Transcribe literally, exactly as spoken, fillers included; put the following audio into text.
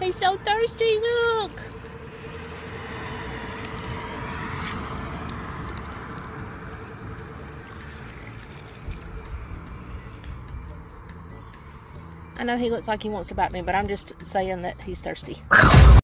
He's so thirsty, look. I know he looks like he wants to bite me, but I'm just saying that he's thirsty.